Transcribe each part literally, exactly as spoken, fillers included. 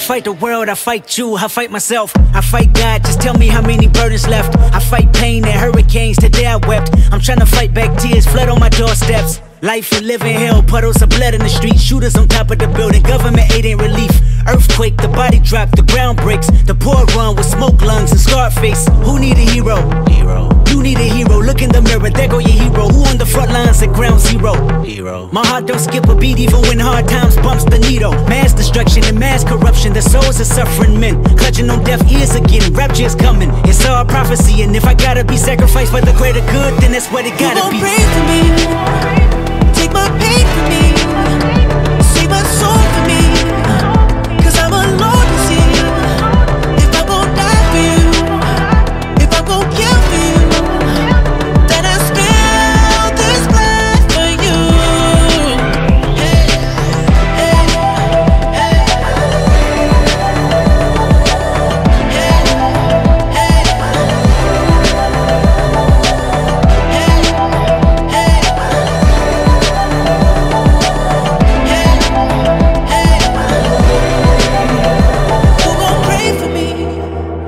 fight the world, I fight you, I fight myself, I fight God, just tell me how many burdens left. I fight pain and hurricanes, today I wept. I'm trying to fight back tears, flood on my doorsteps. Life and living hell, puddles of blood in the street, shooters on top of the building, government aid ain't relief. Earthquake, the body drop, the ground breaks, the poor run with smoke lungs and scarred face. Who need a hero? Hero. You need a hero, look in the mirror, there go your hero. Who on the front lines at ground zero? Hero. My heart don't skip a beat even when hard times bumps the needle. Mass destruction and mass corruption, the souls of suffering men clutching on deaf ears again, rapture is coming. It's all prophecy, and if I gotta be sacrificed for the greater good, then that's what it gotta be. You gon' pray for me, take my pain for me, save my soul for me, cause I'm alone to see. If I'm gon' die for you, if I'm gon' kill for you, then I spill this blood for you. Hey, hey, hey.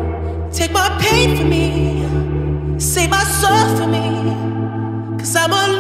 Take my pain for me, save my soul for me, cause I'm alone.